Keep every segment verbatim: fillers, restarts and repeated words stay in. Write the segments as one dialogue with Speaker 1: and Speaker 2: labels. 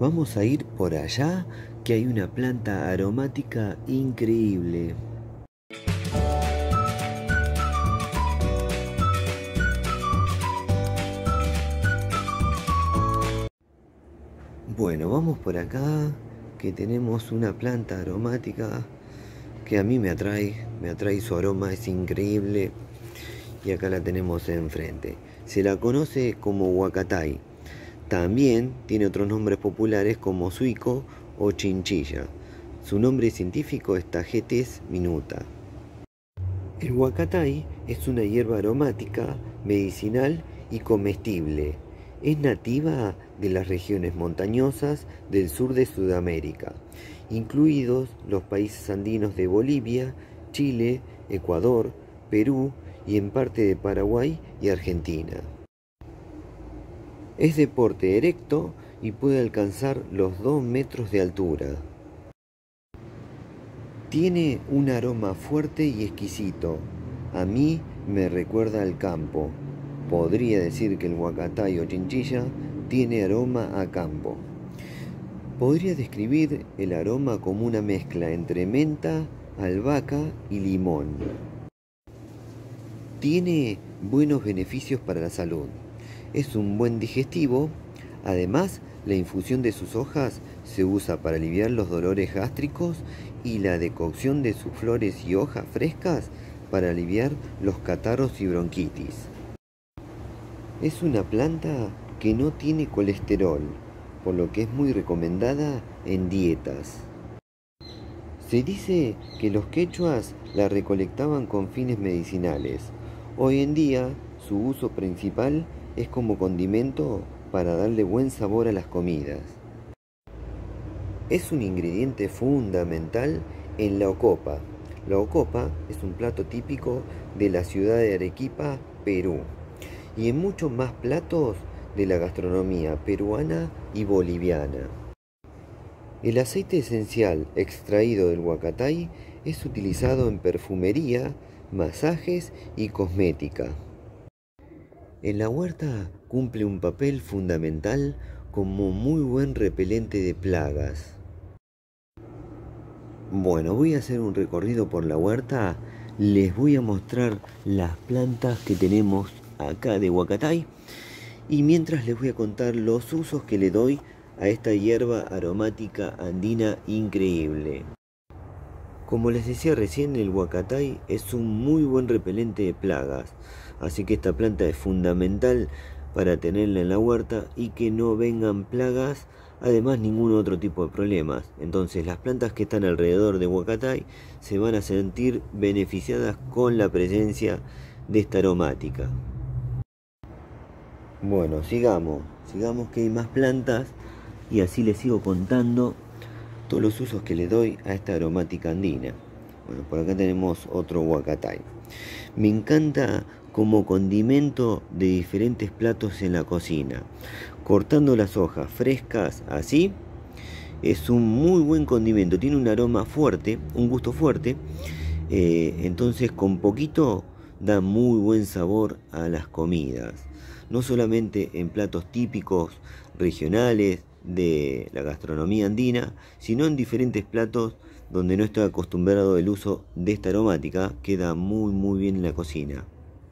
Speaker 1: Vamos a ir por allá, que hay una planta aromática increíble. Bueno, vamos por acá, que tenemos una planta aromática que a mí me atrae, me atrae su aroma, es increíble. Y acá la tenemos enfrente. Se la conoce como huacatay. También tiene otros nombres populares como suico o chinchilla. Su nombre científico es Tagetes minuta. El huacatay es una hierba aromática, medicinal y comestible. Es nativa de las regiones montañosas del sur de Sudamérica, incluidos los países andinos de Bolivia, Chile, Ecuador, Perú y en parte de Paraguay y Argentina. Es de porte erecto y puede alcanzar los dos metros de altura. Tiene un aroma fuerte y exquisito. A mí me recuerda al campo. Podría decir que el huacatay o chinchilla tiene aroma a campo. Podría describir el aroma como una mezcla entre menta, albahaca y limón. Tiene buenos beneficios para la salud. Es un buen digestivo. Además, la infusión de sus hojas se usa para aliviar los dolores gástricos y la decocción de sus flores y hojas frescas para aliviar los catarros y bronquitis. Es una planta que no tiene colesterol, por lo que es muy recomendada en dietas. Se dice que los quechuas la recolectaban con fines medicinales. Hoy en día, su uso principal es como condimento para darle buen sabor a las comidas. Es un ingrediente fundamental en la ocopa. La ocopa es un plato típico de la ciudad de Arequipa, Perú, y en muchos más platos de la gastronomía peruana y boliviana. El aceite esencial extraído del huacatay es utilizado en perfumería, masajes y cosmética. En la huerta cumple un papel fundamental como muy buen repelente de plagas. Bueno, voy a hacer un recorrido por la huerta. Les voy a mostrar las plantas que tenemos acá de huacatay y mientras les voy a contar los usos que le doy a esta hierba aromática andina increíble. Como les decía recién, el huacatay es un muy buen repelente de plagas, así que esta planta es fundamental para tenerla en la huerta y que no vengan plagas, además ningún otro tipo de problemas. Entonces las plantas que están alrededor de huacatay se van a sentir beneficiadas con la presencia de esta aromática. Bueno, sigamos, sigamos que hay más plantas y así les sigo contando todos los usos que le doy a esta aromática andina. Bueno, por acá tenemos otro huacatay. Me encanta como condimento de diferentes platos en la cocina. Cortando las hojas frescas así, es un muy buen condimento. Tiene un aroma fuerte, un gusto fuerte. Eh, entonces con poquito da muy buen sabor a las comidas. No solamente en platos típicos regionales de la gastronomía andina, sino en diferentes platos donde no estoy acostumbrado el uso de esta aromática. Queda muy muy bien en la cocina.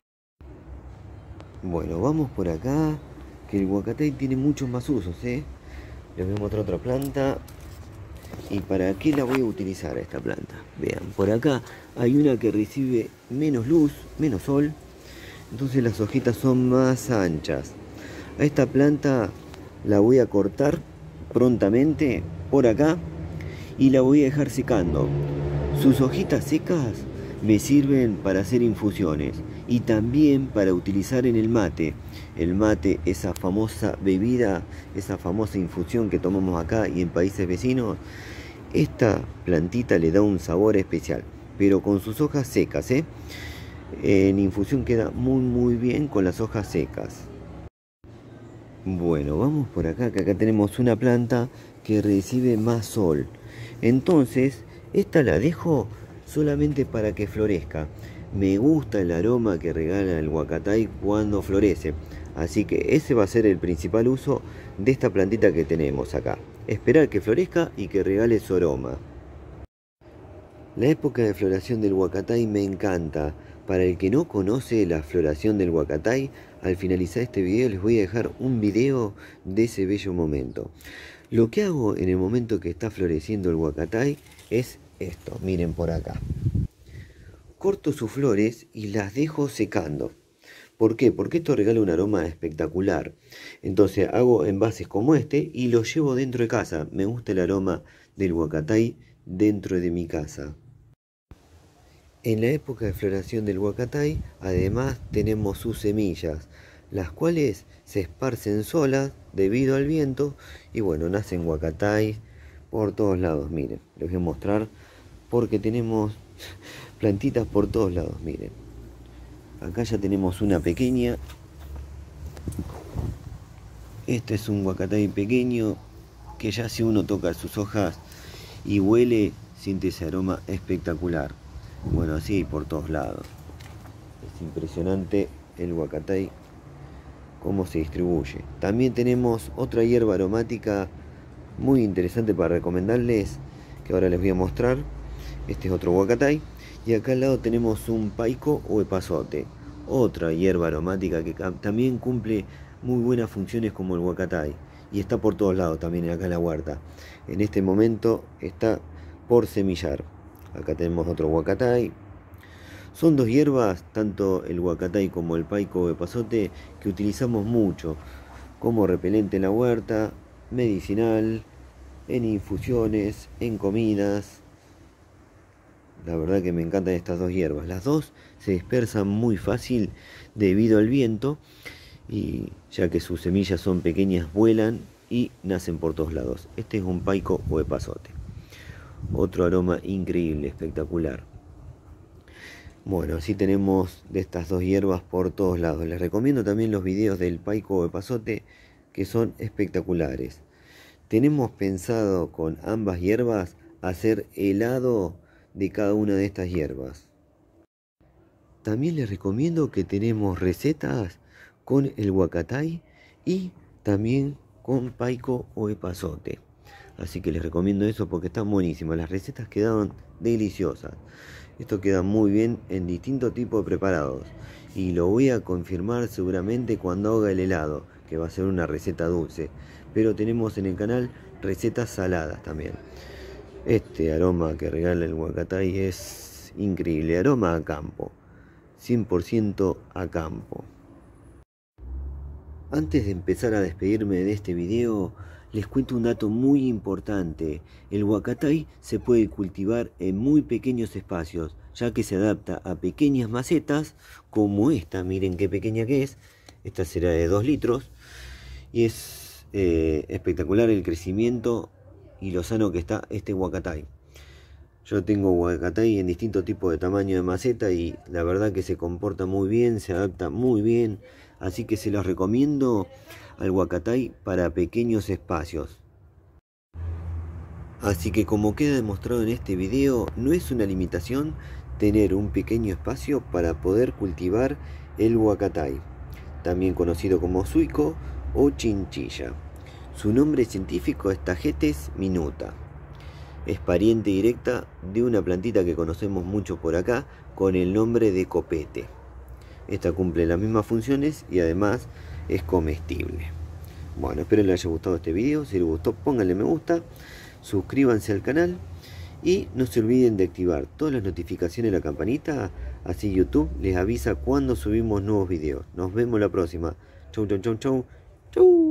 Speaker 1: Bueno, vamos por acá, que el huacatay tiene muchos más usos, ¿eh? Les voy a mostrar otra planta. ¿Y para qué la voy a utilizar a esta planta? Vean, por acá hay una que recibe menos luz, menos sol, entonces las hojitas son más anchas. A esta planta la voy a cortar prontamente por acá y la voy a dejar secando. Sus hojitas secas me sirven para hacer infusiones y también para utilizar en el mate. El mate, esa famosa bebida, esa famosa infusión que tomamos acá y en países vecinos. Esta plantita le da un sabor especial, pero con sus hojas secas, ¿eh? En infusión queda muy muy bien con las hojas secas. Bueno, vamos por acá, que acá tenemos una planta que recibe más sol. Entonces, esta la dejo solamente para que florezca. Me gusta el aroma que regala el huacatay cuando florece. Así que ese va a ser el principal uso de esta plantita que tenemos acá. esperar que florezca y que regale su aroma. La época de floración del huacatay me encanta. Para el que no conoce la floración del huacatay, al finalizar este video les voy a dejar un video de ese bello momento. Lo que hago en el momento que está floreciendo el huacatay es esto, miren por acá. Corto sus flores y las dejo secando. ¿Por qué? Porque esto regala un aroma espectacular. Entonces hago envases como este y los llevo dentro de casa. Me gusta el aroma del huacatay dentro de mi casa. En la época de floración del huacatay, además tenemos sus semillas, las cuales se esparcen solas debido al viento y bueno, nacen huacatay por todos lados. Miren, les voy a mostrar porque tenemos plantitas por todos lados. Miren, acá ya tenemos una pequeña. Este es un huacatay pequeño que ya si uno toca sus hojas y huele, siente ese aroma espectacular. Bueno, así por todos lados. Es impresionante el huacatay cómo se distribuye. También tenemos otra hierba aromática muy interesante para recomendarles, que ahora les voy a mostrar. Este es otro huacatay. Y acá al lado tenemos un paico o epazote, otra hierba aromática que también cumple muy buenas funciones como el huacatay. Y está por todos lados también acá en la huerta. En este momento está por semillar. Acá tenemos otro huacatay. Son dos hierbas, tanto el huacatay como el paico o epazote, que utilizamos mucho como repelente en la huerta, medicinal, en infusiones, en comidas. La verdad que me encantan estas dos hierbas. Las dos se dispersan muy fácil debido al viento, y ya que sus semillas son pequeñas, vuelan y nacen por todos lados. Este es un paico o epazote. Otro aroma increíble, espectacular. Bueno, así tenemos de estas dos hierbas por todos lados. Les recomiendo también los videos del paico o epazote, que son espectaculares. Tenemos pensado con ambas hierbas hacer helado de cada una de estas hierbas. También les recomiendo que tenemos recetas con el huacatay y también con paico o epazote. Así que les recomiendo eso porque están buenísimas. Las recetas quedaron deliciosas. Esto queda muy bien en distintos tipos de preparados. Y lo voy a confirmar seguramente cuando haga el helado, que va a ser una receta dulce. Pero tenemos en el canal recetas saladas también. Este aroma que regala el huacatay es increíble. Aroma a campo. cien por ciento a campo. Antes de empezar a despedirme de este video, les cuento un dato muy importante. El huacatay se puede cultivar en muy pequeños espacios, ya que se adapta a pequeñas macetas como esta. Miren qué pequeña que es. Esta será de dos litros. Y es eh, espectacular el crecimiento y lo sano que está este huacatay. Yo tengo huacatay en distintos tipos de tamaño de maceta y la verdad que se comporta muy bien, se adapta muy bien. Así que se los recomiendo al huacatay para pequeños espacios. Así que como queda demostrado en este video, no es una limitación tener un pequeño espacio para poder cultivar el huacatay, también conocido como suico o chinchilla. Su nombre científico es Tagetes minuta. Es pariente directa de una plantita que conocemos mucho por acá con el nombre de copete. Esta cumple las mismas funciones y además es comestible. Bueno, espero les haya gustado este video. Si les gustó, pónganle me gusta, suscríbanse al canal y no se olviden de activar todas las notificaciones de la campanita, así YouTube les avisa cuando subimos nuevos videos. Nos vemos la próxima. Chau, chau, chau, chau. Chau.